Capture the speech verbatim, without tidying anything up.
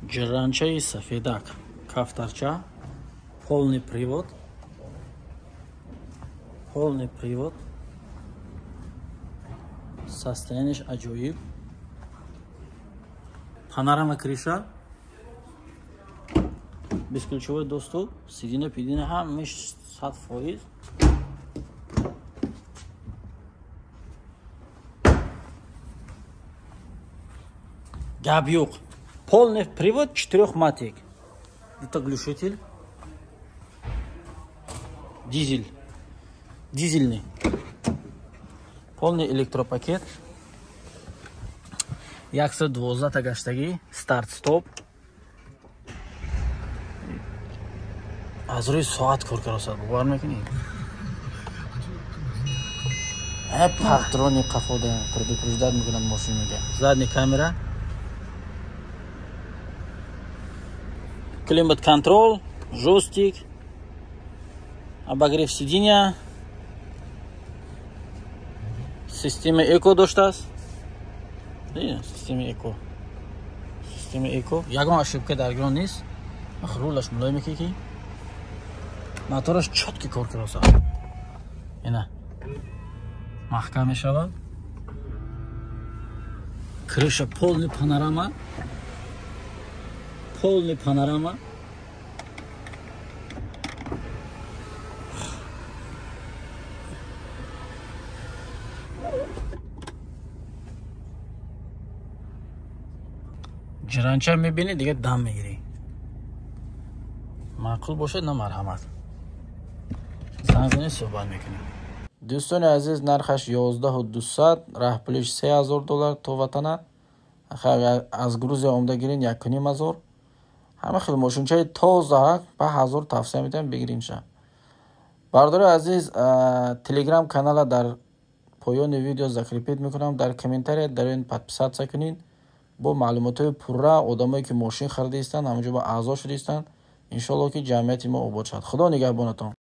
Джеранчаи сафедак, кафтарча, полный привод, полный привод, состояние аджоиб, панорама крыша, бесключевой доступ, сиденье пиденье ҳамаш сад фоиз. Гап ёк. Полный привод, четырехматик. Это глушитель. Дизель. Дизельный. Полный электропакет. яксад двоздаҳ гаштагӣ. Старт-стоп. Аз рӯи соат кор карасад. Бовар мекунӣ? Э патрони қафода предупреждать мекунад машинаga. Задний камера. Климат-контроль, жестик, обогрев сиденья, система эко доштаст. Система эко. Система эко. Ягон ошибка дар гон нест. Рулаш мулоим мекунӣ. Мотораш чётки кор карасад. Ина. Маҳкам мешавад. Крыша полный панорама. Полный панорама. Ҷиранча мебини дига дам мегирӣ. Маъқул бошад на марҳамат. Занзини суҳбат мекунем. Дӯстони азиз, нархаш ёздаҳу дусад, раҳпулиш се ҳазор доллар то ватана. Аз Грузия омда гирин як и пяв ҳазор. ҳама хел мошинчаи тоза ба ҳазор тавсия метавонем бигирин ша. Бардори азиз, телеграм канала дар поёни видео закрепит мекунам. Дар комментария дар он подписатсия кунин. Бо маълумотои пурра одамое ки мошин харидаистанд, ҳамаҷо ба аъзо шудаистанд. Иншолло ки ҷамъияти мо обод шавад. Худо нигаҳбонатон.